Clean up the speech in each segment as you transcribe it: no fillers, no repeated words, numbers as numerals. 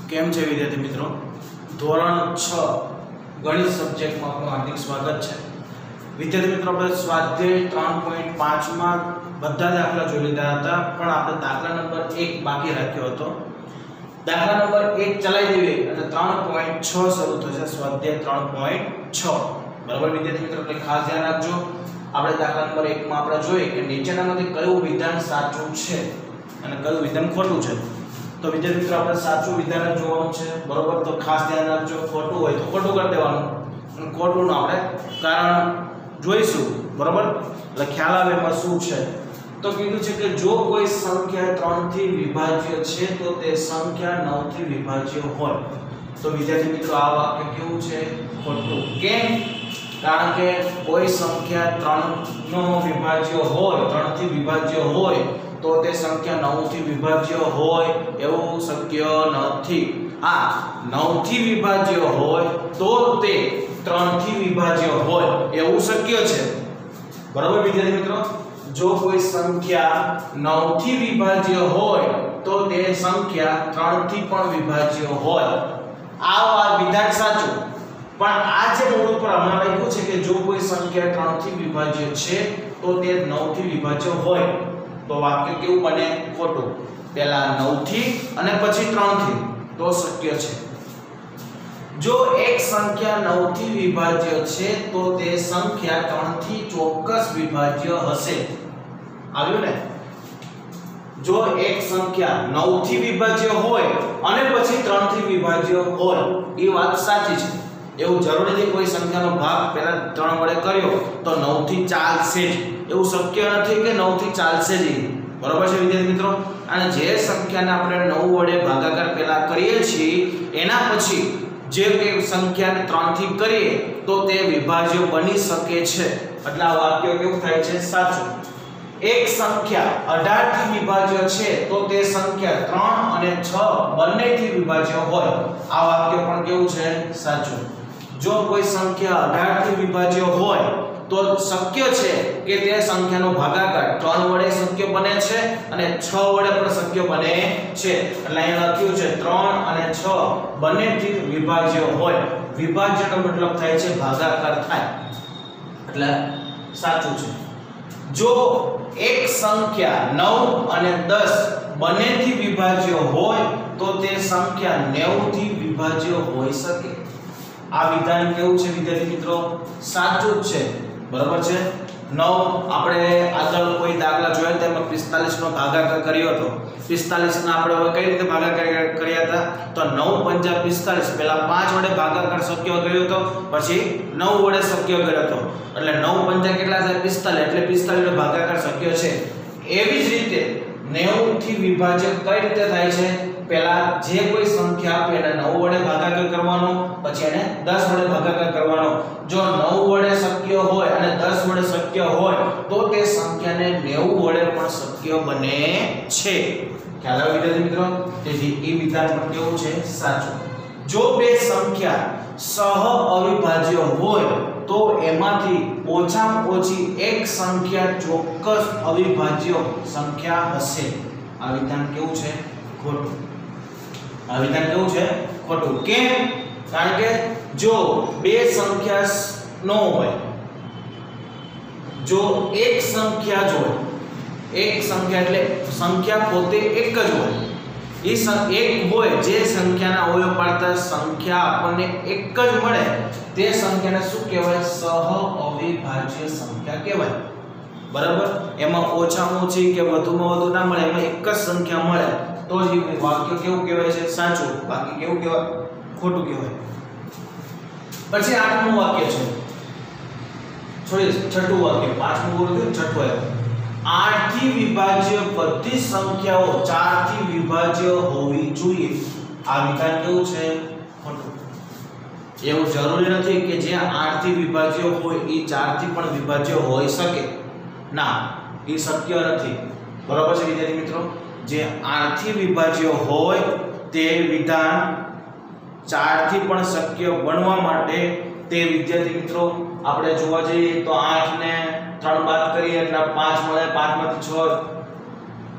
કેમ છે વિદ્યાર્થી મિત્રો? ધોરણ 6 ગણિત સબ્જેક્ટમાં આપનું હાર્દિક સ્વાગત છે. વિદ્યાર્થી મિત્રો, આપણે સ્વાધ્યાય 3.5 માં બધા દાખલા જોઈ લીધા હતા, પણ આપણે દાખલા નંબર 1 બાકી રાખ્યો હતો. દાખલા નંબર 1 ચલાવી દઈએ અને 3.6 શરૂ થશે. સ્વાધ્યાય 3.6 બરાબર વિદ્યાર્થી મિત્રો, એટલે ખાસ ધ્યાન રાખજો. આપણે દાખલા નંબર 1 માં આપણે જોઈએ કે નીચેનામાંથી કયું વિધાન સાચું છે અને કયું વિધાન ખોટું છે. તો વિદ્યાર્થી મિત્રો, આપણે સાચું વિધાન જોવાનું છે બરોબર. તો ખાસ ધ્યાન રાખજો, ખોટું હોય તો ખોટું કરી દેવાનું અને ખોટુંનું આપણે કારણ જોઈશું બરોબર, એટલે ખ્યાલ આવે એમાં શું છે. તો કીધું છે કે જો કોઈ સંખ્યા 3 થી વિભાજ્ય છે તો તે સંખ્યા 9 થી વિભાજ્ય હોય. તો વિદ્યાર્થી મિત્રો, આ વાક્ય કેવું છે? ખોટું. કેમ? કારણ કે કોઈ સંખ્યા 3 નો વિભાજ્ય હોય, 3 થી વિભાજ્ય હોય તો તે સંખ્યા 9 થી વિભાજ્ય હોય એવું શક્ય નથી. આ 9 થી વિભાજ્ય હોય તો તે 3 થી વિભાજ્ય હોય એવું શક્ય છે બરાબર વિદ્યાર્થી મિત્રો. જો કોઈ સંખ્યા 9 થી વિભાજ્ય હોય તો તે સંખ્યા 3 થી પણ વિભાજ્ય હોય. આ વિધાન સાચું. પણ આ જે મૂળ ઉપર હમણાં લખ્યું છે કે જો કોઈ સંખ્યા 3 થી વિભાજ્ય છે તો તે 9 થી વિભાજ્ય હોય, તો વાક્ય કેવું બને? ખોટું. પહેલા 9 થી અને પછી 3 થી તો શક્ય છે. જો એક સંખ્યા 9 થી વિભાજ્ય છે તો તે સંખ્યા 3 થી ચોક્કસ વિભાજ્ય હશે. આવ્યું ને? જો એક સંખ્યા 9 થી વિભાજ્ય હોય અને પછી 3 થી વિભાજ્ય હોય, એ વાત સાચી છે. એવું જરૂરી નથી કોઈ સંખ્યાનો ભાગ પહેલા 3 વડે કર્યો તો 9 થી ચાલશે જ, એવું શક્ય નથી કે 9 થી ચાલશે જ. બરોબર છે વિદ્યાર્થી મિત્રો. અને જે સંખ્યાને આપણે 9 વડે ભાગાકાર પહેલા કરીએ છીએ એના પછી જે કે સંખ્યાને 3 થી કરીએ તો તે વિભાજ્ય બની શકે છે. એટલે આ વાક્ય કેવું થાય છે? સાચું. એક સંખ્યા 18 થી વિભાજ્ય છે તો તે સંખ્યા 3 અને 6 બંનેથી વિભાજ્ય હોય. આ વાક્ય પણ કેવું છે? સાચું. જો કોઈ સંખ્યા 18 થી વિભાજ્ય હોય તો શક્ય છે કે તે સંખ્યાનો ભાગાકાર 3 વડે શક્ય બને છે અને 6 વડે પણ શક્ય બને છે. એટલે અહીંયા લખ્યું છે 3 અને 6 બંનેથી વિભાજ્ય હોય. વિભાજ્યનો મતલબ થાય છે ભાગાકાર થાય, એટલે સાચું છે. જો એક સંખ્યા 9 અને 10 બંનેથી વિભાજ્ય હોય તો તે સંખ્યા 90 થી વિભાજ્ય હોઈ શકે. આ વિધાન કેવું છે વિદ્યાર્થી મિત્રો? સાચું જ છે બરાબર છે. 9 આપણે આગળ કોઈ દાખલા જોયા તેમાં 45 નો ભાગાકાર કર્યો હતો. 45 ના આપણે હવે કઈ રીતે ભાગાકાર કર્યા હતા? તો 9 5 45. પહેલા 5 વડે ભાગાકાર શક્ય કર્યો હતો, પછી 9 વડે શક્ય કર્યો હતો. એટલે 9 5 કેટલા થાય? 45. એટલે 45 વડે ભાગાકાર શક્ય છે. એવી જ રીતે 90 થી વિભાજ્ય કઈ રીતે થાય છે? પહેલા જે કોઈ સંખ્યા આપે એને 9 વડે ભાગાકાર કરવાનો, પછી એને 10 વડે ભાગાકાર કરવાનો. જો 9 વડે શક્ય હોય અને 10 વડે શક્ય હોય તો તે સંખ્યાને 90 વડે પણ શક્ય બને છે. ખ્યાલ આવે વિદ્યાર્થી મિત્રો? તેથી એ વિધાન પણ કેવું છે? સાચું. જો બે સંખ્યા સહ અવિભાજ્ય હોય તો એમાંથી ઓછામાં ઓછી એક સંખ્યા ચોક્કસ અવિભાજ્ય સંખ્યા હશે. આ વિધાન કેવું છે? ખોટું. આ વિધાન કેવું છે? ખોટું. કેમ? કારણ કે જો બે સંખ્યા ન હોય, જો એક સંખ્યા જ હોય, એક સંખ્યા એટલે સંખ્યા પોતે એક જ હોય, એ એક હોય જે સંખ્યાના અવયવ પાડતા સંખ્યા આપણને એક જ મળે તે સંખ્યાને શું કહેવાય? સહ અવિભાજ્ય સંખ્યા કહેવાય બરાબર. એમાં ઓછામાં ઓછી કે વધુમાં વધુ ના મળે, એમાં એક જ સંખ્યા મળે તો જ વાક્ય કેવું કહેવાય છે? સાચું. બાકી કેવું કહેવાય? ખોટું કહેવાય. પછી 8મું વાક્ય છે, છોડી 6મું વાક્ય. 5મું બોલ્યું, 6મું આવ્યું. 8 થી વિભાજ્ય બધી સંખ્યાઓ 4 થી વિભાજ્ય હોવી જોઈએ. આ વિધાન કેવું છે? ખોટું. એવું જરૂરી નથી કે જે 8 થી વિભાજ્ય હોય એ 4 થી પણ વિભાજ્ય હોઈ શકે. ના, એ શક્ય નથી. બરાબર છે વિદ્યાર્થી મિત્રો? જે 8 થી વિભાજ્ય હોય તે વિધાન 4 થી પણ શક્ય બનવા માટે તે વિદ્યાર્થી મિત્રો આપણે જોવા જઈએ તો 8 ને 3 બાદ કરીએ એટલે 5 મળે. 5 માંથી 6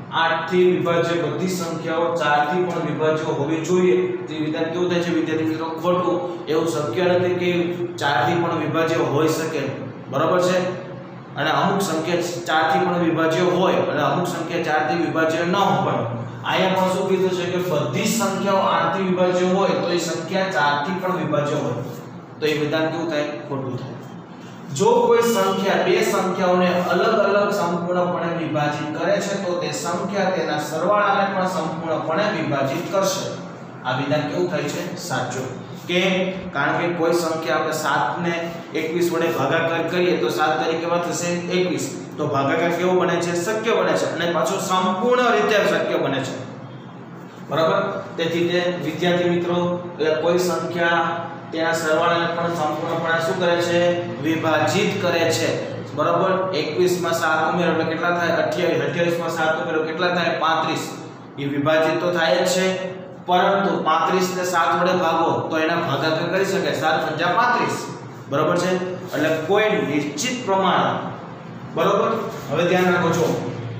8 થી વિભાજ્ય બધી સંખ્યાઓ 4 થી પણ વિભાજ્ય હોવી જોઈએ તે વિધાન કેવું થાય છે વિદ્યાર્થી મિત્રો ખોટું એવું શક્ય નથી કે 4 થી પણ વિભાજ્ય હોઈ શકે બરાબર છે અને અમુક સંખ્યા 4 થી પણ વિભાજ્ય હોય અને અમુક સંખ્યા 4 થી વિભાજ્ય ન હોય આયા પણ શું કીધું છે કે બધી સંખ્યાઓ 8 થી વિભાજ્ય હોય તો એ સંખ્યા 4 થી પણ વિભાજ્ય હોય તો એ વિધાન કેવું થાય ખોટું થાય જો કોઈ સંખ્યા બે સંખ્યાઓને અલગ અલગ સંપૂર્ણપણે વિભાજિત કરે છે તો તે સંખ્યા તેના સરવાળાને પણ સંપૂર્ણપણે વિભાજિત કરશે આ વિધાન કેવું થાય છે સાચું કે કારણ કે કોઈ સંખ્યા આપણે 7 ને 21 વડે ભાગાકાર કરીએ તો 7 તરીકે કેવા થશે 21 તો ભાગાકાર કેવો બને છે શક્ય બને છે અને પાછો સંપૂર્ણ રીતે શક્ય બને છે બરાબર તેથી તે વિદ્યાર્થી મિત્રો એટલે કોઈ સંખ્યા તેના સરવાળાને પણ સંપૂર્ણપણે શું કરે છે વિભાજિત કરે છે બરાબર 21 માં 7 ઉમેરો એટલે કેટલા થાય 28 28 માં 7 ઉમેરો કેટલા થાય 35 એ વિભાજિત તો થાય જ છે પરંતુ 35 ને 7 વડે ભાગો તો એના ભાગાકાર કરી શકાય 7 × 35 બરાબર છે એટલે કોઈ નિશ્ચિત પ્રમાણ બરાબર હવે ધ્યાન રાખો છો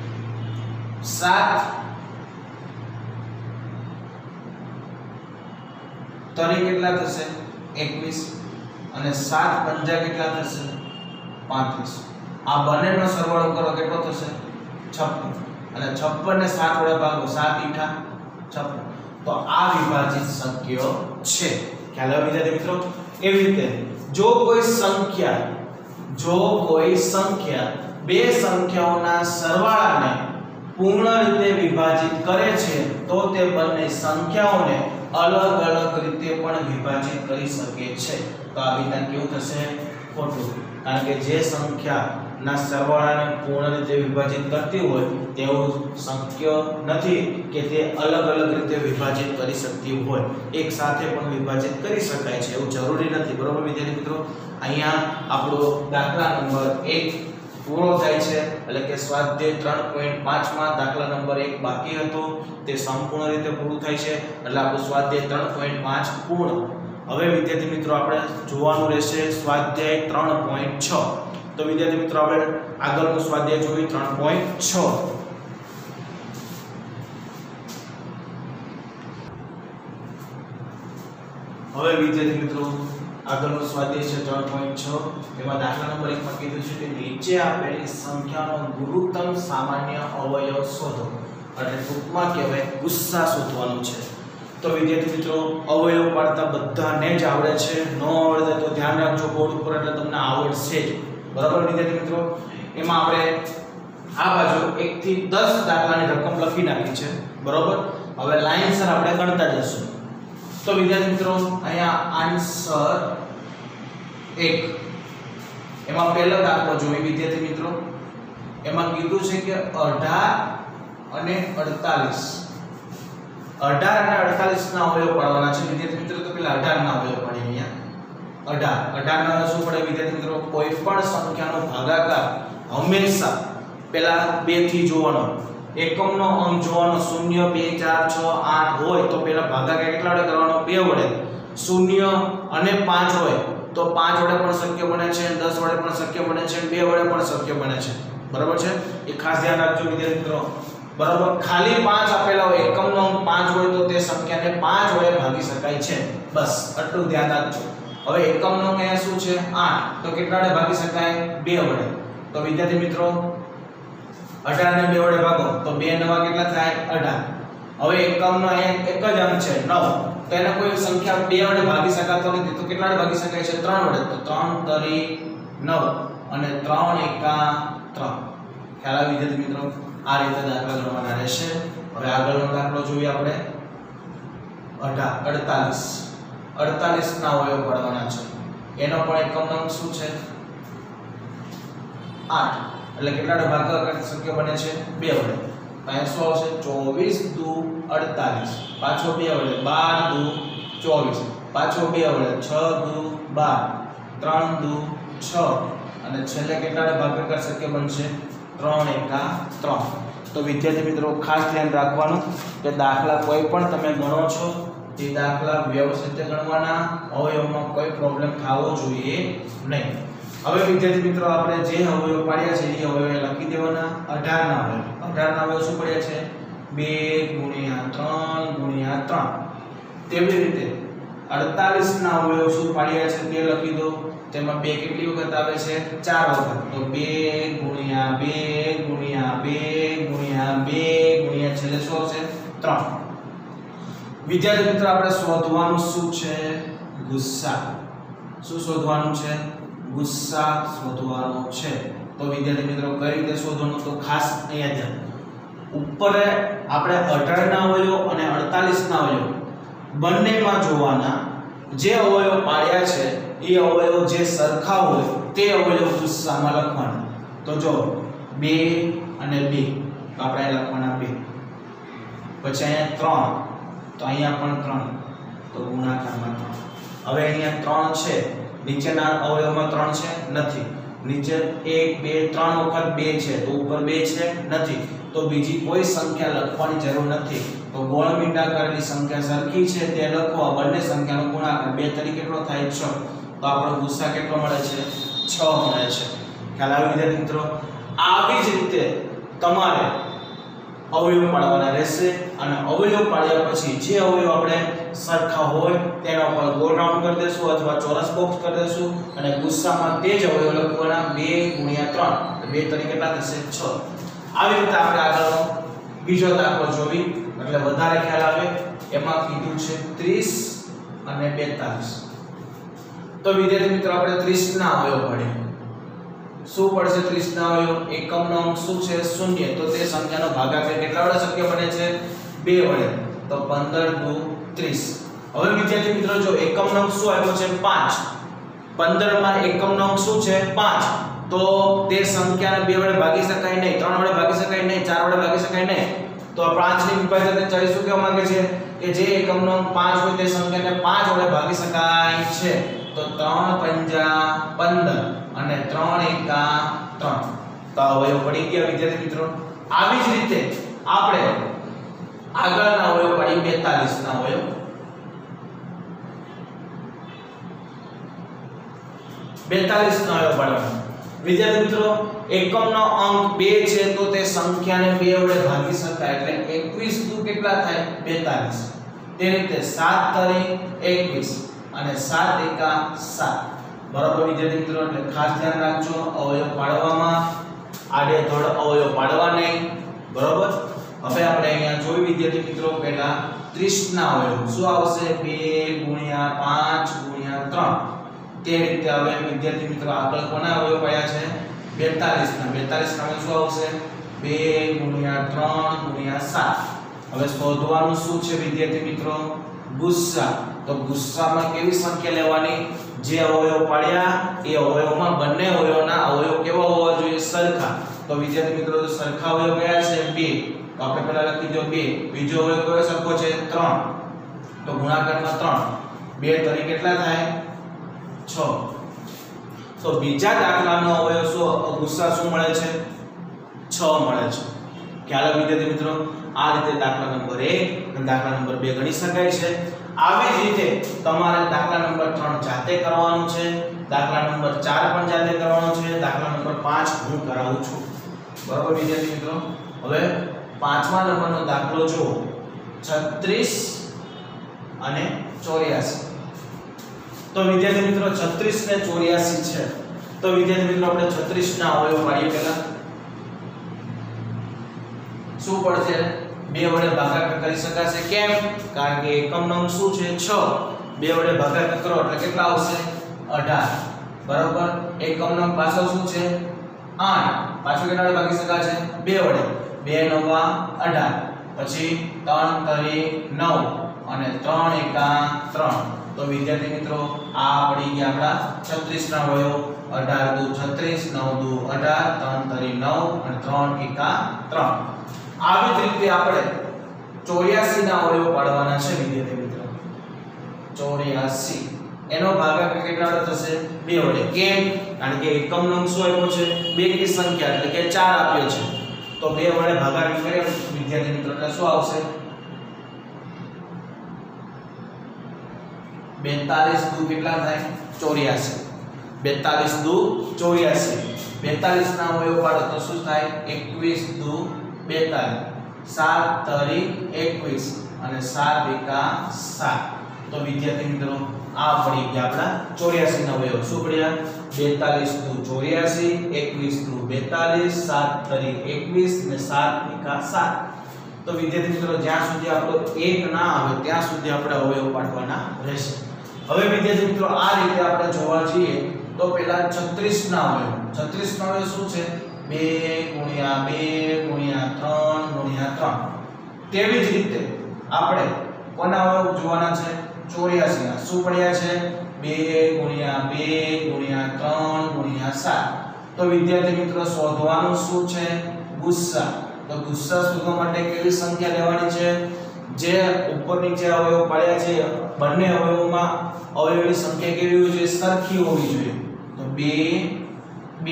7 તરી કેટલા થશે 21 અને 7 પંજા કેટલા થશે 35 આ બંનેનો સરવાળો કરો કેટલો થશે 56 અને 56 ને 7 વડે ભાગો 7 × 56 તો આ વિભાજિત શક્ય છે ખ્યાલ આવે વિદ્યાર્થી મિત્રો એવી રીતે જો કોઈ સંખ્યા બે સંખ્યાઓના સરવાળાને પૂર્ણ રીતે વિભાજિત કરે છે તો તે બંને સંખ્યાઓને અલગ અલગ રીતે પણ વિભાજિત કરી શકે છે તો આ વિધાન કેવું થશે ખોટું કારણ કે જે સંખ્યાના સરવાળાને પૂર્ણ રીતે વિભાજિત કરતી હોય તેવું શક્ય નથી કે તે અલગ અલગ રીતે વિભાજિત કરી શકતી હોય એક સાથે પણ વિભાજિત કરી શકાય છે એવું જરૂરી નથી બરોબર વિદ્યાર્થી મિત્રો અહીંયા આપણો દાખલા નંબર 1 પૂરો થાય છે એટલે કે સ્વાધ્યાય 3.5 માં દાખલા નંબર 1 બાકી હતો તે સંપૂર્ણ રીતે પૂરું થાય છે એટલે આપણું સ્વાધ્યાય 3.5 પૂર્ણ હવે વિદ્યાર્થી મિત્રો આપણે જોવાનું રહેશે સ્વાધ્યાય 3.6 તો વિદ્યાર્થી મિત્રો આપણે આગળનું સ્વાધ્યાય જોઈએ 3.6 હવે વિદ્યાર્થી મિત્રો આગળનો સ્વાધ્યાય છે 3.6 એમાં દાખલા નંબર 1 માં કીધું છે કે નીચે આપેલી સંખ્યાનો ગુરુત્તમ સામાન્ય અવયવ શોધો એટલે ટૂંકમાં કહેવાય ગુસ્સા શોધવાનું છે તો વિદ્યાર્થી મિત્રો અવયવ પાડતા બધાને જ આવડે છે ન આવડે તો ધ્યાન રાખજો બોર્ડ ઉપર એટલે તમને આવડશે જ બરાબર વિદ્યાર્થી મિત્રો એમાં આપણે આ બાજુ 1 થી 10 દાખલાની રકમ લખી નાખી છે બરાબર હવે લાઈનસર આપણે ગણતા જશું તો વિદ્યાર્થી મિત્રો અહીંયા આન્સર 1 એમાં પહેલો દાખલો જોઈએ વિદ્યાર્થી મિત્રો એમાં કીધું છે કે 18 અને 48 18 અને 48 ના અવયવ પાડવાના છે વિદ્યાર્થી મિત્રો તો પેલા 18 ના અવયવ પાડીએ અહીંયા 18 ના શું પડે વિદ્યાર્થી મિત્રો કોઈ પણ સંખ્યાનો ભાગાકાર હંમેશા પેલા 2 થી જોવાનો એકમનો અંક જોવાનો 0 2 4 6 8 હોય તો પેલા ભાગાકાર કેટલા વડે કરવાનો 2 વડે 0 અને 5 હોય તો 5 વડે પણ શક્ય બને છે 10 વડે પણ શક્ય બને છે 2 વડે પણ શક્ય બને છે બરાબર છે એ ખાસ ધ્યાન રાખજો વિદ્યાર્થી મિત્રો બરાબર ખાલી 5 આપેલા હોય એકમનો અંક 5 હોય તો તે સંખ્યાને 5 વડે ભાગી શકાય છે બસ આટલું ધ્યાન રાખજો હવે એકમનો અંક અહીંયા શું છે 8 તો કેટલા વડે ભાગી શકાય 2 વડે તો વિદ્યાર્થી મિત્રો 18 ને 2 વડે ભાગો તો 2 નવા કેટલા થાય 18 હવે એકમનો અહીંયા એક જ અંક છે 9 તો એને કોઈ સંખ્યા 2 વડે ભાગી શકાતો નથી તો કેટલા વડે ભાગી શકાય છે 3 વડે તો 3 તરી 9 અને 3 એકા 3 ખ્યાલ આવી વિદ્યાર્થી મિત્રો આ રીતે દાખલા ગણવાના રહેશે હવે આગળનો દાખલો જોઈએ આપણે 48 ના અવયવ પાડવાના છે એનો પણ એકમનો અંક શું છે 8 એટલે કેટલા વડે ભાગાકાર શક્ય બને છે 2 વડે અહીંયા શું આવશે 24 દુ 48 પાછો 2 વડે 12 દુ 24 પાછો 2 વડે 6 દુ 12 3 દુ 6 અને છેલ્લે કેટલા વડે ભાગાકાર શક્ય બનશે 3 એકા 3 તો વિદ્યાર્થી મિત્રો ખાસ ધ્યાન રાખવાનું કે દાખલા કોઈ પણ તમે ગણો છો તે દાખલા વ્યવસ્થિત ગણવાના અવયવમાં કોઈ પ્રોબ્લેમ થવો જોઈએ નહીં હવે વિદ્યાર્થી મિત્રો આપણે જે અવયવ પાડ્યા છે એ અવયવ લખી દેવાના 18 ના અવયવ. 18 ના અવયવ શું પડ્યા છે? 2 * 3 * 3. તેવી રીતે 48 ના અવયવ શું પાડ્યા છે તે લખી દો. તેમાં 2 કેટલી વખત આવે છે? 4 વખત. તો 2 * 2 * 2 * છેલ્લે શું આવશે? 3. વિદ્યાર્થી મિત્રો આપણે શોધવાનું શું છે? ગુસ્સા. શું શોધવાનું છે? ગુસ્સા શોધવાનો છે. તો વિદ્યાર્થી મિત્રો કઈ રીતે શોધવાનું? તો ખાસ અહીંયા ધ્યાન. ઉપર આપણે 18 ના અવયવ અને 48 ના અવયવ બંનેમાં જોવાના જે અવયવ પાડ્યા છે એ અવયવ જે સરખા હોય તે અવયવ ગુસ્સામાં લખવાના. તો જો 2 અને 2 તો આપણે લખવાના 2. પછી અહીંયા 3 તો અહીંયા પણ 3 તો ગુણાકારમાં 3. હવે અહીંયા 3 છે, નીચેના અવયવમાં 3 છે? નથી. નીચે 1 2 3 વખત 2 છે તો ઉપર 2 છે? નથી. તો બીજી કોઈ સંખ્યા લખવાની જરૂર નથી. તો ગોળ મીંડા કરેલી સંખ્યા સરખી છે તે લખો. આ બંને સંખ્યાનો ગુણાકાર 2 તરીકે કેટલો થાય? 6. તો આપણો ગુસ્સા કેટલો મળે છે? 6 મળે છે. ખ્યાલ આવી વિદ્યાર્થી મિત્રો? આવી જ રીતે તમારે અવયવ પાડવાના રહેશે અને અવયવ પાડ્યા પછી જે અવયવ આપણે સરખા હોય તેના ઉપર ગોળ રાઉન્ડ કરી દેશું અથવા ચોરસ બોક્સ કરી દેશું અને ગુસ્સામાં તે જ અવયવ લખવાના 2 * 3. 2 તરીકે કેટલા થશે? 6. આવી રીતે આપણે આગળનો બીજો દાખલો જોવી એટલે વધારે ખ્યાલ આવે. એમાં કીધું છે 30 અને 42. તો વિદ્યાર્થી મિત્રો આપણે 30 ના અવયવ પાડ્યા. શું પડશે 30 ના અવયવ? એકમનો અંક શું છે? 0. તો તે સંખ્યાનો ભાગાકાર કેટલા વડે શક્ય બને છે? 2 વડે. તો 15 * 30. હવે વિદ્યાર્થી મિત્રો જો એકમનો અંક શું આવ્યો છે? 5. 15 માં એકમનો અંક શું છે? 5. તો તે સંખ્યાને 2 વડે ભાગી શકાય નહીં, 3 વડે ભાગી શકાય નહીં, 4 વડે ભાગી શકાય નહીં. તો 5 ની વિભાજ્યતા 40 શું કહેવા માંગે છે? કે જે એકમનો અંક 5 હોય તે સંખ્યાને 5 વડે ભાગી શકાય છે. તો 3 × 5 = 15 અને 3 × 1 = 3. તો અવયવ પડી ગયા વિદ્યાર્થી મિત્રો. આવી જ રીતે આપણે આગળના અવયવ પડી 42 ના અવયવ. 42 ના અવયવ પાડવાના. વિદ્યાર્થી મિત્રો એકમનો અંક 2 છે તો તે સંખ્યાને 2 વડે ભાગી શકાય એટલે 21 * 2 કેટલા થાય? 42. તે રીતે 7 તરી 21 અને 7 × 1 = 7. બરાબર વિદ્યાર્થી મિત્રો? એટલે ખાસ ધ્યાન રાખજો અવયવ પાડવામાં આડેધડ અવયવ પાડવા નહીં. બરાબર? હવે આપણે અહીંયા જોઈ વિદ્યાર્થી મિત્રો પહેલા 30 ના અવયવ શું આવશે? 2 * 5 * 3. તે રીતે હવે વિદ્યાર્થી મિત્રો આગળ કોના અવયવ પાડ્યા છે? 42 ના. 42 ના શું આવશે? 2 * 3 * 7. હવે શોધવાનું શું છે વિદ્યાર્થી મિત્રો? ગુસ્સા. તો ગુસ્સામાં કેવી સંખ્યા લેવાની? જે અવયવ પાડ્યા એ અવયવમાં બંને અવયવના અવયવ કેવા હોવા જોઈએ? સરખા. તો વિદ્યાર્થી મિત્રો સરખા અવયવ કયા છે? 2. તો આપણે પહેલા લખી દો 2. બીજો અવયવ કયો સરખો છે? 3. તો ગુણાકારમાં 3. 2 તરી કેટલા થાય? 6. તો બીજા દાખલાનો અવયવ શું ગુસ્સા શું મળે છે? 6 મળે છે. ખ્યાલ વિદ્યાર્થી મિત્રો? આ રીતે દાખલા નંબર 1 અને દાખલા નંબર 2 ગણી શકાય છે. આવી જ રીતે તમારે દાખલા નંબર 3 જાતે કરવાનું છે, દાખલા નંબર 4 પણ જાતે કરવાનો છે, દાખલા નંબર 5 હું કરાવું છું. બરાબર વિદ્યાર્થી મિત્રો? હવે 5મા નંબરનો દાખલો જુઓ. 36 અને 84. તો વિદ્યાર્થી મિત્રો 36 ને 84 છે. તો વિદ્યાર્થી મિત્રો આપણે 36 ના અવયવ પાડીએ પહેલા. શું પડશે? 2 વડે ભાગાકાર કરી શકાશે. કેમ? કારણ કે એકમનો અંક શું છે? 6. 2 વડે ભાગાકાર કરો એટલે કેટલા આવશે? 18. બરાબર? એકમનો અંક પાછો શું છે? 8. પાછો કેટલા વડે ભાગી શકાશે? 2 વડે. 2 * 9 = 18. પછી 3 તરી 9 અને 3 × 1 = 3. તો વિદ્યાર્થી મિત્રો આ પડી ગયા આપડા 36 ના અવયવ. 18 * 2 = 36, 9 * 2 = 18, 3 તરી 9 અને 3 × 1 = 3. આવી જ રીતે આપણે 84 ના અવયવ પાડવાના છે વિદ્યાર્થી મિત્રો. 84 એનો ભાગાકાર કેટલા વડે થશે? 2 વડે. કેમ? કારણ કે એકમનો અંક શું આપ્યો છે? 2 કી સંખ્યા એટલે કે 4 આપ્યો છે. તો 2 વડે ભાગાકાર કરીએ વિદ્યાર્થી મિત્રો એટલે શું આવશે? 42 * 2 કેટલા થાય? 84. 42 દુ 84, 42 ના અવયવ પાડો તો શું થાય? 21 દુ 42, 7 તરી 21 અને 7 એકા 7. તો વિદ્યાર્થી મિત્રો આ પડી ગયા આપણા 84 ના અવયવ. શું પડ્યા? 42 દુ 84, 21 દુ 42, 7 તરી 21 અને 7 એકા 7. તો વિદ્યાર્થી મિત્રો જ્યાં સુધી આપણો 1 ના આવે ત્યાં સુધી આપણે અવયવ પાડવાના રહેશે. હવે વિદ્યાર્થી મિત્રો આ રીતે આપણે જોવા જઈએ તો પહેલા 36 ના અવયવ. 36 ના અવયવ શું છે? 2 * 2 * 3 * 3. તેવી જ રીતે આપણે કોના અવયવ જોવાના છે? 84 ના. શું પડ્યા છે? 2 * 2 * 3 * 7. તો વિદ્યાર્થી મિત્રો શોધવાનું શું છે? ગુસ્સા. તો ગુસ્સા શોધવા માટે કેવી સંખ્યા લેવાની છે? જે ઉપર નીચે અવયવ પડ્યા છે બંને અવયવોમાં અવયવની સંખ્યા કેવી હોવી જોઈએ? સરખી હોવી જોઈએ. તો 2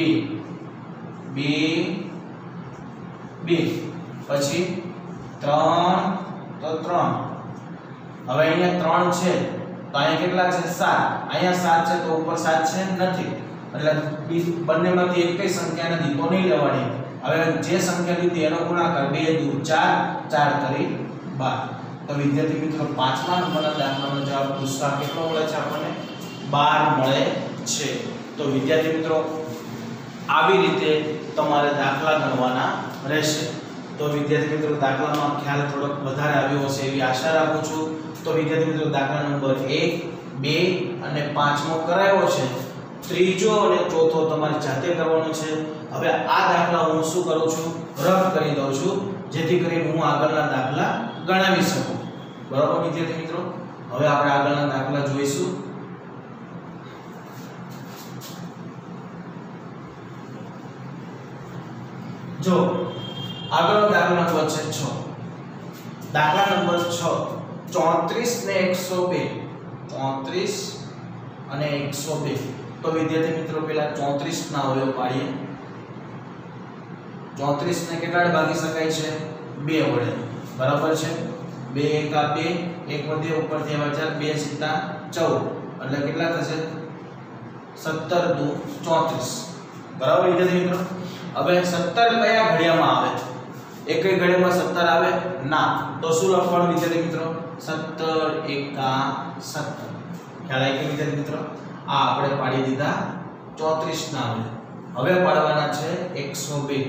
પછી 3 તો 3. હવે અહીંયા 3 છે તો અહીંયા કેટલા છે? 7. અહીંયા 7 છે તો ઉપર 7 છે નથી, એટલે બંનેમાંથી એકય સંખ્યા નથી તો નહીં લેવાની. હવે જે સંખ્યા લીધી એનો ગુણાકાર 2 દુ 4, 4 તરી 12. તો વિદ્યાર્થી મિત્રો 5મા નંબરના દાખલાનો જવાબ ગુસ્સા કેટલો મળે છે? આપણને 12 મળે છે. તો વિદ્યાર્થી મિત્રો આવી રીતે તમારે દાખલા ગણવાના રહેશે. તો વિદ્યાર્થી મિત્રો દાખલાનો ખ્યાલ થોડોક વધારે આવ્યો હશે એવી આશા રાખું છું. તો વિદ્યાર્થી મિત્રો દાખલા નંબર 1, 2 અને 5મો કરાયો છે. ત્રીજો અને ચોથો તમારી જાતે કરવાનો છે. હવે આ દાખલા હું શું કરું છું? રદ કરી દઉં છું, જેથી કરીને હું આગળના દાખલા ગણાવી શકું. બરાબર વિદ્યાર્થી મિત્રો? હવે આપણે આગળના દાખલા જોઈશું. જો આગળનો દાખલા નંબર છે 6. દાખલા નંબર 6, 34 ને 102. 34 અને 102. તો વિદ્યાર્થી મિત્રો પહેલા 34 ના અવયવ પાડીએ. 34 ને કેટલા વડે ભાગી શકાય છે? 2 વડે. બરાબર છે? 2 એકા 2, 1 વધે ઉપરથી આવ્યા 4, 2 સીતા 14 એટલે કેટલા થશે? 17 દુ 34. બરાબર વિદ્યાર્થી મિત્રો? હવે 17 કયા ઘડિયામાં આવે? એકય ઘડિયામાં 17 આવે ના. તો શું લખવાનું વિદ્યાર્થી મિત્રો? 17 એકા 17. ખ્યાલ આવી ગયો વિદ્યાર્થી મિત્રો? આ આપણે પાડી દીધા 34 ના અવયવ. હવે પાડવાના છે 102.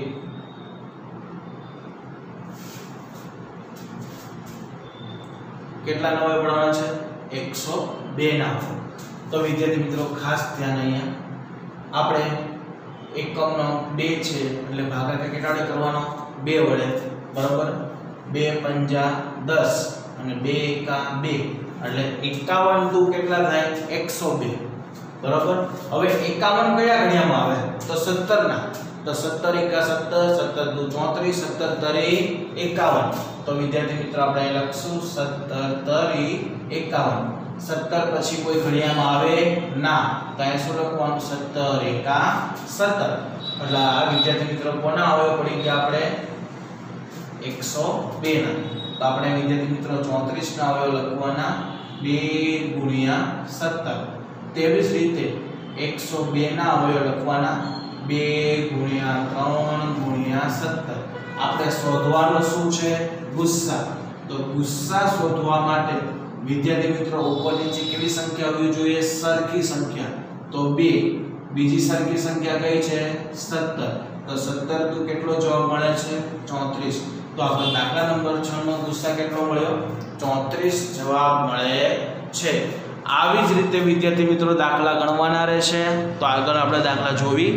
કેટલા ના અવયવ પાડવાના છે? 102 ના અવયવ. તો વિદ્યાર્થી મિત્રો ખાસ ધ્યાન અહીંયા આપણે એકમનો 2 છે એટલે ભાગાકાર કેટલા વડે કરવાનો? 2 વડે. બરાબર? 2 પંજા 10 અને 2 એકા 2 એટલે 51 દુ કેટલા થાય? 102. બરાબર? હવે 51 કયા ઘડિયામાં આવે? તો 17 ના. તો 17 એકા 17, 17 દુ 34, 17 તરી 51. તો વિદ્યાર્થી મિત્રો આપણે અહીં લખશું 17 તરી 51. 17 પછી કોઈ ઘડિયામાં આવે ના. તો અહીં શું લખવાનું? 17 એકા 17. એટલે આ વિદ્યાર્થી મિત્રો કોના અવયવ પડી ગયા? આપણે 102 ના. તો આપણે વિદ્યાર્થી મિત્રો 34 ના અવયવ લખવાના 2 ગુણ્યા 17. તેવી જ રીતે 102 ના અવયવ લખવાના 2 ગુણ્યા 3 ગુણ્યા 17. આપણે શોધવાનું શું છે? ગુસ્સા. તો ગુસ્સા શોધવા માટે વિદ્યાર્થી મિત્રો ઉપર નીચે કેવી સંખ્યા હોવી જોઈએ? સરખી સંખ્યા. તો 2. બીજી સરખી સંખ્યા કઈ છે? 17. તો 17 દુ કેટલો જવાબ મળે છે? 34. તો આપણે દાખલા નંબર 6 નો ગુસ્સા કેટલો મળ્યો? 34 જવાબ મળે છે. આવી જ રીતે વિદ્યાર્થી મિત્રો દાખલા ગણવાના રહેશે. તો આગળ આપણે દાખલા જોવી.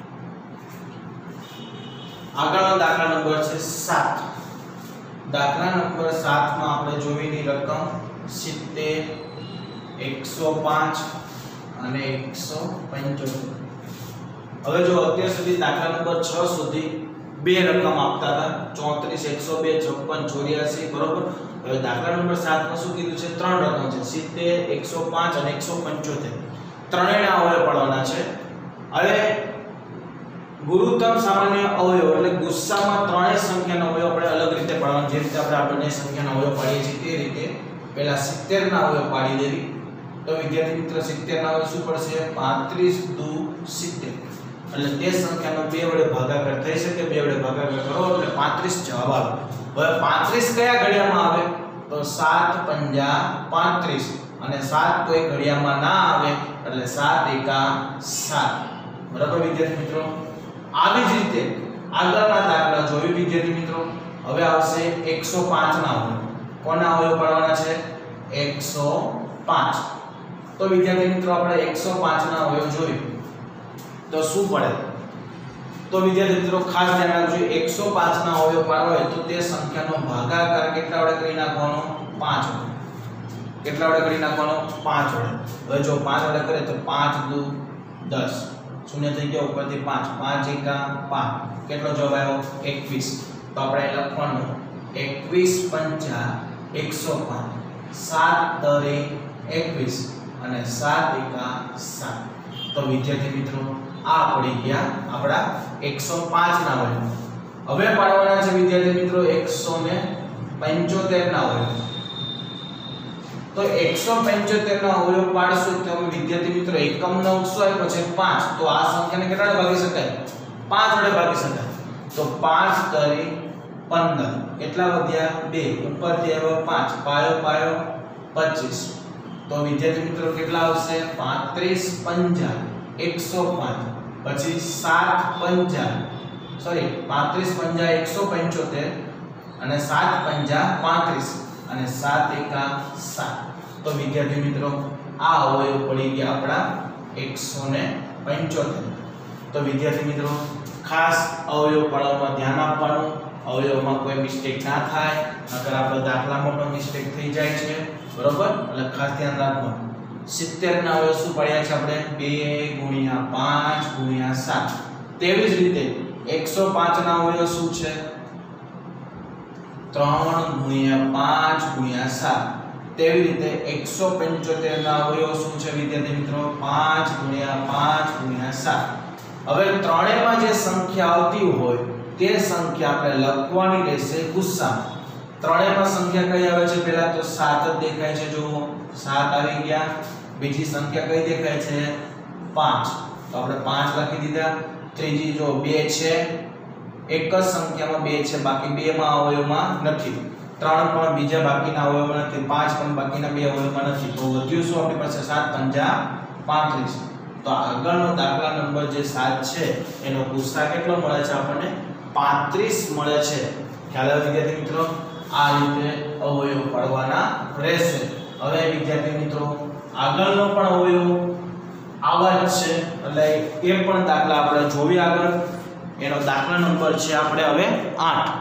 આગળનો દાખલા નંબર છે 7. દાખલા નંબર 7 માં આપણે જોવીની રકમ 70, 105 અને 175. હવે જો અત્યાર સુધી દાખલા નંબર 6 સુધી બે રકમ આપતા હતા 34, 102, 56, 84. બરોબર? હવે દાખલા નંબર 7 માં શું કીધું છે? ત્રણ રકમ છે 70, 105 અને 175. ત્રણેયના અવયવ પાડવાના છે. હવે ગુરુત્તમ સામાન્ય અવયવ એટલે ગુસ્સામાં ત્રણેય સંખ્યાનો અવયવ આપણે અલગ રીતે પાડવાનો. જે રીતે આપણે આ બંને સંખ્યાનો અવયવ પાડીએ છીએ તે રીતે પહેલા 70 ના અવયવ પાડી દેવી. તો વિદ્યાર્થી મિત્રો 70 ના હોય શું પડશે 35 દુ 70 એટલે તે સંખ્યાનો 2 વડે ભાગાકાર થઈ શકે 2 વડે ભાગાકાર કરો એટલે 35 જવાબ આવે હવે 35 કયા ઘડિયામાં આવે તો 7 પંજા 35 અને 7 કોઈ ઘડિયામાં ના આવે એટલે 7 એકા 7 બરાબર વિદ્યાર્થી મિત્રો આવી જ રીતે આગળના દાખલા જોયું વિદ્યાર્થી મિત્રો હવે આવશે 105 ના અવયવ કોના અવયવ પાડવાના છે 105 તો વિદ્યાર્થી મિત્રો આપણે 105 ના અવયવ જોયું તો શું પડે તો વિદ્યાર્થી મિત્રો ખાસ ધ્યાન રાખજો 105 ના અવયવ પાડવા હોય તો તે સંખ્યાનો ભાગાકાર કેટલા વડે કરી નાખવાનો 5 વડે કેટલા વડે કરી નાખવાનો 5 વડે હવે જો 5 વડે કરે તો 5 દુ 10 શૂન્ય થઈ ગયો ઉપરથી 5 5 એકા 5 કેટલો જવાબ આવ્યો 21 તો આપણે લખવાનું 21 પંચા 105 7 તરી 21 અને 7 એકા 7 તો વિદ્યાર્થી મિત્રો આ પડી ગયા આપડા 105 ના અવયવ હવે પાડવાના છે વિદ્યાર્થી મિત્રો 175 ના અવયવ તો 175 ના અવયવ પાડશો તો વિદ્યાર્થી મિત્રો એકમનો અંશ આપ્યો છે 5 તો આ સંખ્યાને કેટલા વડે ભાગી શકાય 5 વડે ભાગી શકાય તો 5 તરી 15 કેટલા વધ્યા 2 ઉપરથી આવ્યો 5 પાયો પાયો 25 તો વિદ્યાર્થી મિત્રો કેટલા આવશે 35 પંજા 105 પછી 7 પંજા સોરી 35 પંજા 175 અને 7 પંજા 35 અને 7 એકા 7 તો વિદ્યાર્થી મિત્રો આ અવયવ પડી ગયા આપડા 175 તો વિદ્યાર્થી મિત્રો ખાસ અવયવ પાડવામાં ધ્યાન આપવાનું અવયવમાં કોઈ મિસ્ટેક ના થાય નકર આપણો દાખલામાં મોટો મિસ્ટેક થઈ જાય છે બરોબર એટલે ખાસ ધ્યાન રાખવાનું 70 ના અવયવ શું પાડ્યા છે આપણે 2 * 5 * 7 તેવી જ રીતે 105 ના અવયવ શું છે 3 * 5 * 7 તેવી રીતે 175 ના અવયવ શું છે વિદ્યાર્થી મિત્રો 5 * 5 * 7 હવે ત્રણેયમાં જે સંખ્યા આવતી હોય તે સંખ્યા આપણે લખવાની રહેશે ગુસ્સામાં ત્રણેયમાં સંખ્યા કઈ આવે છે પહેલા તો 7 જ દેખાય છે જુઓ 7 આવી ગયા બીજી સંખ્યા કઈ દેખાય છે 5 તો આપણે 5 લખી દીધા ત્રીજી જો 2 છે એક જ સંખ્યામાં 2 છે બાકી 2 માં અવયવમાં નથી 3 પણ બીજા બાકીના અવયવમાં નથી 5 પણ બાકીના 2 અવયવમાં નથી તો વધ્યું શું આપણી પાસે 7 પંજા 35 તો આગળનો દાખલા નંબર જે 7 છે એનો ગુસ્સા કેટલો મળે છે આપણને 35 મળે છે ખ્યાલ આવે વિદ્યાર્થી મિત્રો આ રીતે અવયવ પાડવાના રહેશે હવે વિદ્યાર્થી મિત્રો આગળનો પણ અવયવ આવા જ છે એટલે એ પણ દાખલા આપણે જોઈએ આગળ એનો દાખલા નંબર છે આપણે હવે 8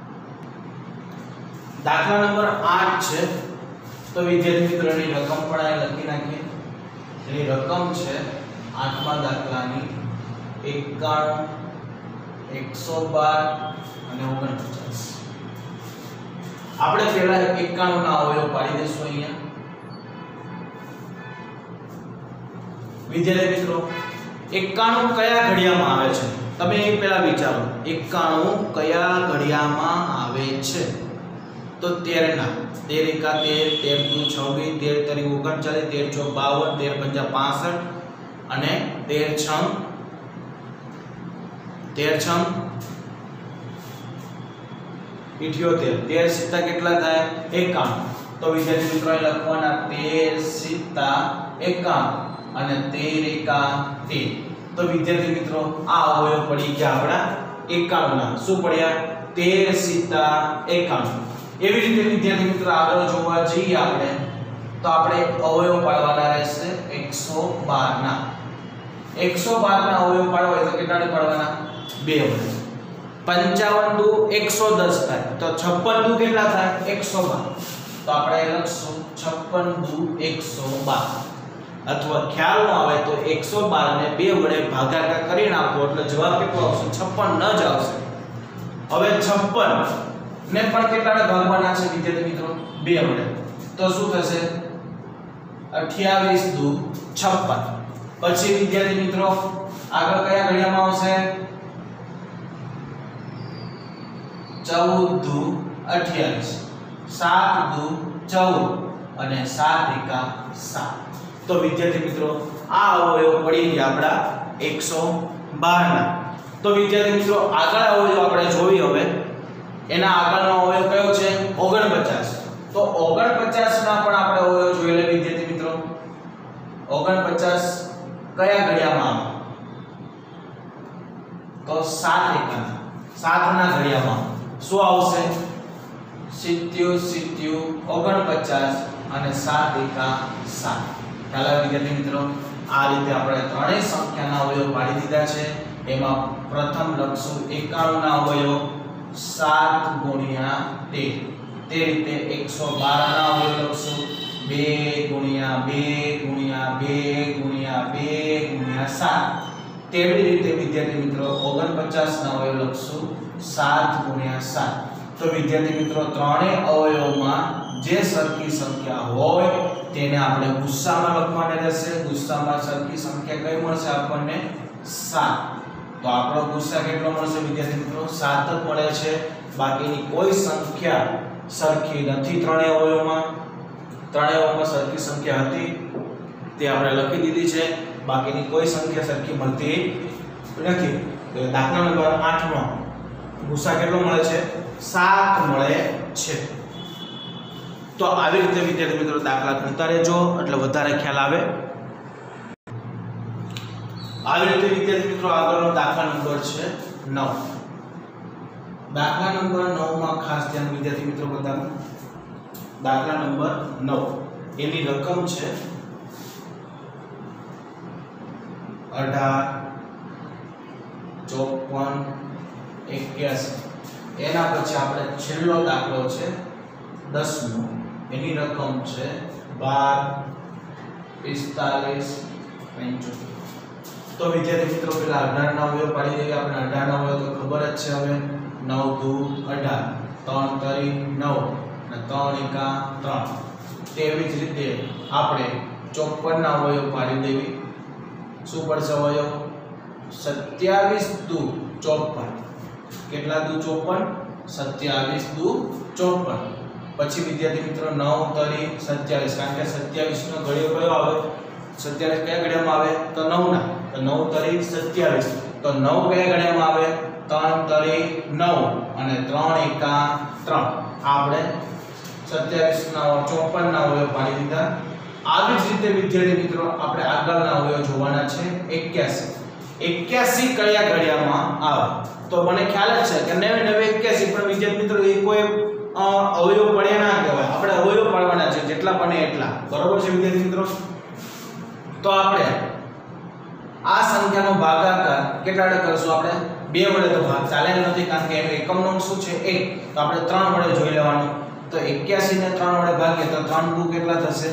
દાખલા નંબર 8 છે તો વિદ્યાર્થી મિત્રો એની રકમ પણ અહીં લખી નાખીએ એની રકમ છે 8મા દાખલાની 91 112 અને 49 આપણે પહેલા 91 ના અવયવ પાડી દેશું અહીંયા વિદ્યાર્થી મિત્રો 91 કયા ઘડિયામાં આવે છે તમે એ પહેલા વિચારો 91 કયા ઘડિયામાં આવે છે તો 13 ના 13 એકા 13 13 દુ 26 13 તરી 39 13 ચોક 52 13 પંજા 65 અને 13 છમ 78 13 સિત્તા કેટલા થાય 51 તો વિદ્યાર્થી મિત્રો અહીં લખવાના 13 સિત્તા 51 અને 13 એકા 13 તો વિદ્યાર્થી મિત્રો આ અવયવ પડી ગયા આપડા 91 ના શું પડ્યા 13 સિત્તા 51 એવી રીતે વિદ્યાર્થી મિત્રો આગળ જોવા જઈએ આપણે તો આપણે અવયવ પાડવાના રહેશે 112 ના 112 ના અવયવ પાડવા હોય તો કેટલાને પાડવાના 2 વડે 55 દુ 110 થાય તો 56 દુ કેટલા થાય 112 તો આપણે લખશું 56 દુ 112 અથવા ખ્યાલ ન આવે તો 112 ને 2 વડે ભાગાકાર કરી નાખો એટલે જવાબ કેટલો આવશે 56 ન જ આવશે હવે 56 ને પણ કેટલાને ભાગવાના છે વિદ્યાર્થી મિત્રો 2 વડે તો શું થશે 28 દુ 56 પછી વિદ્યાર્થી મિત્રો આગળ કયા ઘડિયામાં આવશે 14 દુ 28 7 દુ 14 અને 7 એકા 7 તો વિદ્યાર્થી મિત્રો આ અવયવ પડી ગયા આપણા 112 ના. તો વિદ્યાર્થી મિત્રો આગળ અવયવ આપણે જોઈ હવે એના આગળનો અવયવ કયો છે 49. તો 49 ના પણ આપણે અવયવ જોઈ લે વિદ્યાર્થી મિત્રો. 49 કયા ઘડિયામાં આવે તો 7 એકા 7 ના ઘડિયામાં શું આવશે 70 49 અને 7 એકા 7. ખ્યાલ આવે વિદ્યાર્થી મિત્રો. આ રીતે આપણે ત્રણેય સંખ્યાના અવયવ પાડી દીધા છે. એમાં પ્રથમ લખશું 91 ના અવયવ 7 ગુણ્યા 13. તે રીતે 112 ના અવયવ લખશું 2 ગુણ્યા 2 ગુણ્યા 2 ગુણ્યા 2 ગુણ્યા 7. તેવી રીતે વિદ્યાર્થી મિત્રો 49 ના અવયવ લખશું 7 ગુણ્યા 7. તો વિદ્યાર્થી મિત્રો ત્રણેય અવયવમાં જે સરખી સંખ્યા હોય તેને આપણે ગુસ્સામાં લખવાની રહેશે. ગુસ્સામાં સરખી સંખ્યા કઈ મળશે આપણને 7. તો આપણો ગુસ્સા કેટલો મળશે વિદ્યાર્થી મિત્રો 7 જ મળે છે. બાકીની કોઈ સંખ્યા સરખી નથી ત્રણેય અવયવમાં. ત્રણેય અવયવમાં સરખી સંખ્યા હતી તે આપણે લખી દીધી છે. બાકીની કોઈ સંખ્યા સરખી મળતી નથી. તો દાખલા નંબર 8 નો ગુસ્સા કેટલો મળે છે 7 મળે છે. તો આવી રીતે વિદ્યાર્થી મિત્રો દાખલા ગણતા રહેજો એટલે વધારે ખ્યાલ આવે. આવી રીતે વિદ્યાર્થી મિત્રો આગળનો દાખલા નંબર છે 9. દાખલા નંબર 9 માં ખાસ ધ્યાન વિદ્યાર્થી મિત્રો બતાવો. દાખલા નંબર 9 એની રકમ છે 18 54 81. એના પછી આપણે છેલ્લો દાખલો છે 10 નો. એની રકમ છે 12 45 75. તો વિદ્યાર્થી મિત્રો પેલા 18 ના અવયવ પાડી દઈએ આપણે. 18 ના અવયવ તો ખબર જ છે હવે 9 દુ 18 3 તરી 9 અને 3 એકા 3. તેવી જ રીતે આપણે 54 ના અવયવ પાડી દેવી. શું પડશે અવયવ 27 દુ 54. કેટલા દુ 54 27 દુ 54. પછી વિદ્યાર્થી મિત્રો 9 તરી 27 કારણ કે 27 નો ઘડિયો કયો આવે 27 કયા ઘડિયામાં આવે તો 9 ના. તો 9 તરી 27. તો 9 કયા ઘડિયામાં આવે 3 તરી 9 અને 3 એકા 3. આપણે 27 ના 54 ના અવયવ પાડી દીધા. આવી જ રીતે વિદ્યાર્થી મિત્રો આપણે આગળના અવયવ જોવાના છે 81. 81 કયા ઘડિયામાં આવે તો મને ખ્યાલ જ છે કે 9 81. પણ વિદ્યાર્થી મિત્રો એ કોઈ અવયવ પડ્યા ના કહેવાય. આપણે અવયવ પાડવાના છે જેટલા બને એટલા. બરોબર છે વિદ્યાર્થી મિત્રો. તો આપણે આ સંખ્યાનો ભાગાકાર કેટલા વડે કરશું આપણે 2 વડે તો ભાગ ચાલે નથી કારણ કે એનો એકમ નંબર શું છે 1. તો આપણે 3 વડે જોઈ લેવાનું. તો 81 ને 3 વડે ભાગીએ તો 3 દુ કેટલા થશે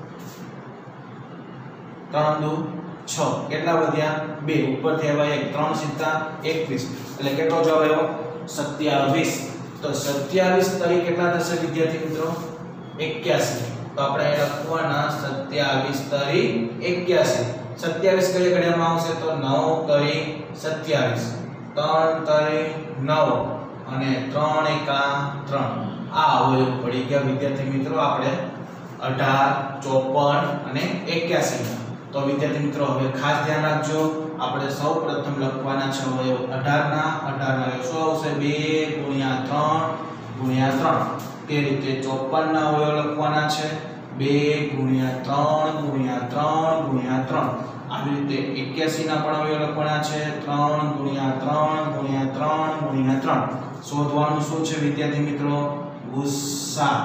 3 દુ 6. કેટલા વધ્યા 2 ઉપરથી આવ્યા 1 3 સીધા 21 એટલે કેટલો જવાબ આવ્યો 27. તો 27 તરી કેટલા થશે વિદ્યાર્થી મિત્રો 81. તો આપણે લખવાના 27 તરી 81. 27 કઈ ઘડિયામાં આવશે તો 9 તરી 27 3 તરી 9 અને 3 એકા 3. આ અવયવ પડી ગયા વિદ્યાર્થી મિત્રો આપણે 18 54 અને 81. તો વિદ્યાર્થી મિત્રો હવે ખાસ ધ્યાન રાખજો. આપણે સૌપ્રથમ લખવાના છે અવયવ 18 ના. 18 ના શું આવશે 2 ગુણ્યા 3 ગુણ્યા 3. તે રીતે 54 ના અવયવ લખવાના છે 2 ગુણ્યા 3 ગુણ્યા 3 ગુણ્યા 3. આવી રીતે 81 ના પણ અવયવ લખવાના છે 3 ગુણ્યા 3 ગુણ્યા 3 ગુણ્યા 3. શોધવાનું શું છે વિદ્યાર્થી મિત્રો ગુસ્સા.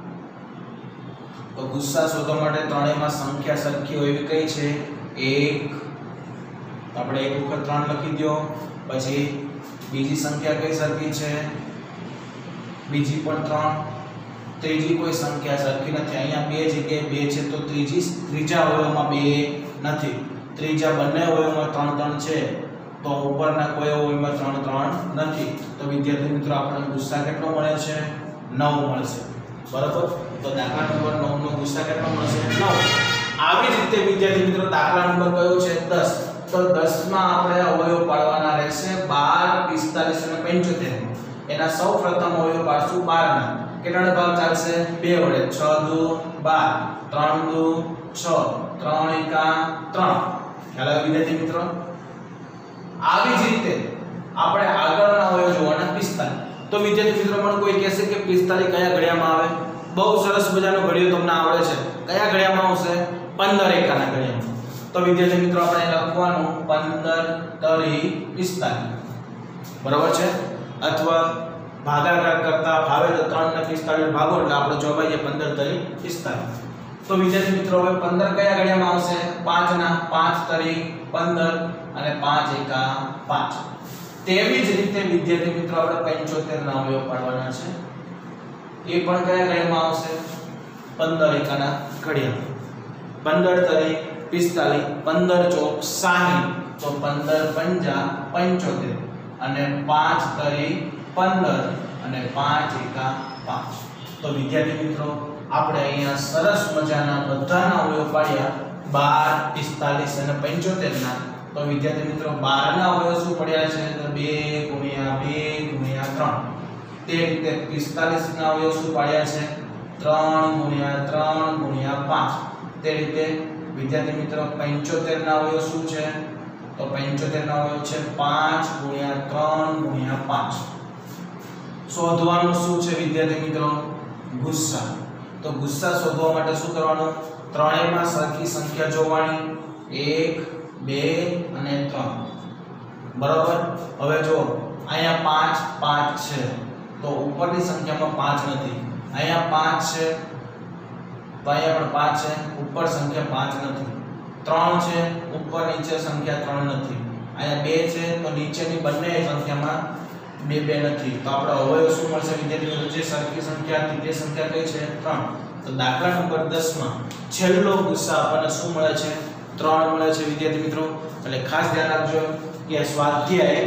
તો ગુસ્સા શોધવા માટે ત્રણેયમાં સંખ્યા સરખી હોય એવી કઈ છે 1. આપણે એક વખત 3 લખી દો. પછી બીજી સંખ્યા કઈ સરખી છે બીજી પણ 3. ત્રીજી કોઈ સંખ્યા સરખી નથી. અહીંયા બે જગ્યાએ 2 છે તો ત્રીજા અવયવમાં 2 નથી. ત્રીજા બંને અવયવમાં 3 3 છે તો ઉપરના કોઈ અવયવમાં 3 3 નથી. તો વિદ્યાર્થી મિત્રો આપણને ગુસ્સા કેટલો મળે છે 9 મળશે. બરાબર. તો દાખલા નંબર 9 નો ગુસ્સા કેટલો મળશે 9. આવી જ રીતે વિદ્યાર્થી મિત્રો દાખલા નંબર કયો છે 10. તો 10 માં આપણે અવયવ પાડવાના રહેશે 12 45 અને 75. એના સૌપ્રથમ અવયવ પાડશું 12 ના. કેટલાનો ભાગ ચાલશે 2 વડે 6 દુ 12 3 દુ 6 3 એકા 3 ખ્યાલ આવ્યો વિદ્યાર્થી મિત્રો આવી જ રીતે આપણે આગળના અવયવ જોવાના 45 તો વિદ્યાર્થી મિત્રો મને કોઈ કહેશે કે 45 કયા ઘડિયામાં આવે બહુ સરસ મજાનો ઘડિયો તમને આવડે છે કયા ઘડિયામાં આવશે 15 એકાના ઘડિયામાં તો વિદ્યાર્થી મિત્રો આપણે લખવાનું 15 તરી 45 બરાબર છે અથવા ભાગાકાર કરતા ભાવે તો 3 ને 45 ભાગો એટલે આપણો જવાબ આવી જાય 15 તરી 45 તો વિદ્યાર્થી મિત્રો હવે 15 કયા ઘડિયામાં આવશે 5 ના 5 તરી 15 અને 5 એકા 5 તેવી જ રીતે વિદ્યાર્થી મિત્રો આપણે 75 ના અવયવ પાડવાના છે એ પણ કયા ઘડિયામાં આવશે 15 એકાના ઘડિયામાં 15 તરી 45 15 ચોક 60 તો 15 પંજા 75 અને 5 તરી 15 અને 5 એકા 5 તો વિદ્યાર્થી મિત્રો આપણે અહીંયા સરસ મજાના બધાના અવયવ પાડ્યા 12 45 અને 75 ના તો વિદ્યાર્થી મિત્રો 12 ના અવયવ શું પડ્યા છે તો 2 * 2 * 3 તે રીતે 45 ના અવયવ શું પાડ્યા છે 3 * 3 * 5 તે રીતે વિદ્યાર્થી મિત્રો 75 ના અવયવ શું છે તો 75 ના અવયવ છે 5 * 3 * 5 શોધવાનું શું છે વિદ્યાર્થી મિત્રો ગુસ્સા તો ગુસ્સા શોધવા માટે શું કરવાનું ત્રણેયમાં સરખી સંખ્યા જોવાની 1 2 અને 3 બરાબર હવે જો અહીંયા 5 5 છે તો ઉપરની સંખ્યામાં 5 નથી અહીંયા 5 છે તો અહીંયા પણ 5 છે ઉપર સંખ્યા 5 નથી 3 છે ઉપર નીચે સંખ્યા 3 નથી અહીંયા 2 છે તો નીચેની બંને સંખ્યામાં 2 2 નથી તો આપણો અવયવ શું મળશે વિદ્યાર્થી મિત્રો જે સરખી સંખ્યા હતી તે સંખ્યા કઈ છે 3 તો દાખલા નંબર 10 માં છેલ્લો ગુસ્સા આપણને શું મળે છે 3 મળે છે વિદ્યાર્થી મિત્રો એટલે ખાસ ધ્યાન રાખજો કે સ્વાધ્યાય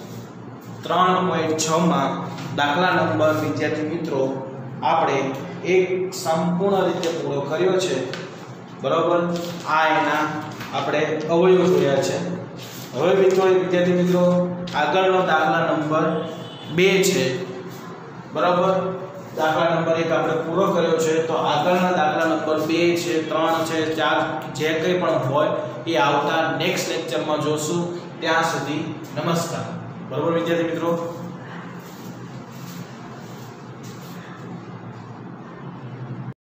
3.6 માં દાખલા નંબર વિદ્યાર્થી મિત્રો આપણે એક સંપૂર્ણ રીતે પૂરો કર્યો છે બરાબર આ એના આપણે અવયવ જોયા છે હવે મિત્રો વિદ્યાર્થી મિત્રો આગળનો દાખલા નંબર 2 છે બરાબર દાખલા નંબર 1 આપણે પૂરો કર્યો છે તો આગળના દાખલા નંબર 2 છે 3 છે 4 જે કંઈ પણ હોય એ આવતા નેક્સ્ટ લેક્ચરમાં જોશું ત્યાં સુધી નમસ્કાર બરાબર વિદ્યાર્થી મિત્રો